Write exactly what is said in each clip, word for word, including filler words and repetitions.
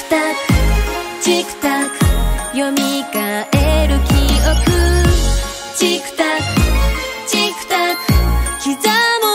タクチクタク読み返る記憶チクタクチクタク刻もう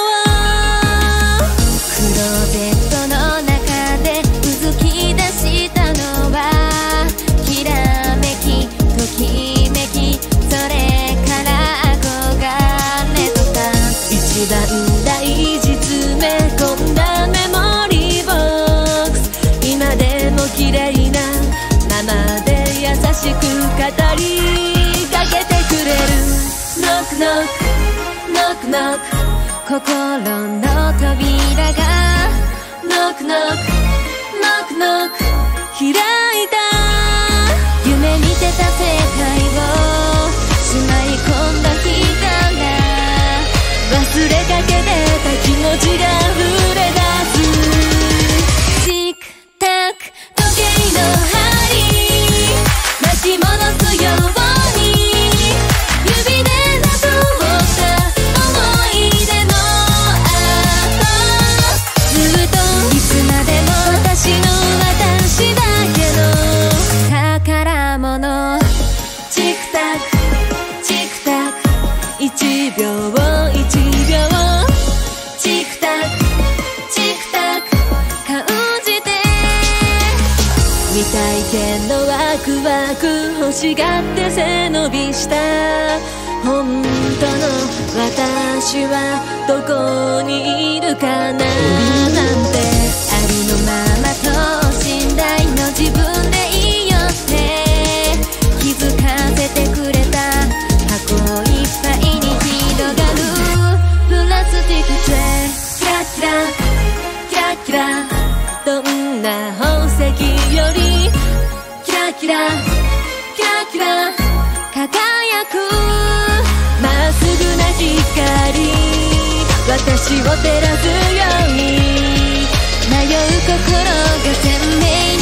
クローゼットの中でうずき出したのはきらめきときめきそれから憧れとか一番大事詰め込んだメモリーボックス今でも綺麗なままで優しく語りかけてくれるノックノックノックノック心の扉がノックノックノックノック開いた夢見てた世界をしまい込んだ日から忘れかけてた気持ちが溢れ出すチクタク時計の針巻き戻すように指でなぞった思い出の跡ずっといつまでも私の私だけの宝物チクタクチクタクいちびょういちびょうチクタクチクタク感じて未体験のワクワク欲しがって背伸びした本当の私はどこにいるかななんてありのまま等身大の自分でいいよって気づかせてくれた箱いっぱいに広がるプラスチックトレイキラキラキラキラどんな宝石よりキラキラキラキラ輝くまっすぐな光私を照らすように迷う心が鮮明に